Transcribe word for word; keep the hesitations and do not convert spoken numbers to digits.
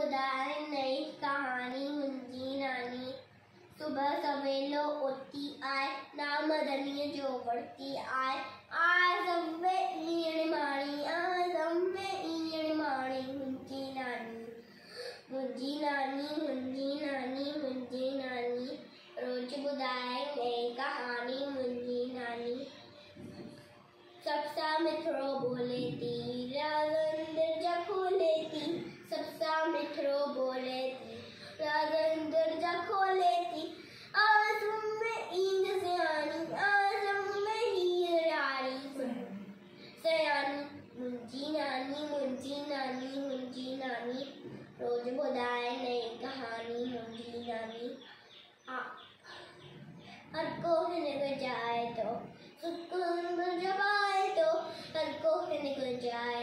बुधाए नई कहानी मुंजी नानी। सुबह सवेलो उठती आए ना मदनिया जो बढ़ती आए। आज अम्मे ईण माणी आज अम्मे ईण माणी मुंजी नानी। मुंजी नानी मुंजी नानी मुंजी नानी रोज बुधाए नई कहानी मुंजी नानी। सबसा मिठड़ो बोले थी राजन जा खोले थी। सबसा मिठड़ो बोले थी राजन दरजा खोले थी। आज में ईंद सयानी आज में हीर रानी सयानी। मुंजी नानी मुंजी नानी मुंजी नानी रोज बुधाए नई कहानी मुंजी नानी। हर को निकल जाए तो सुकून जब आए तो हर को निकल जाए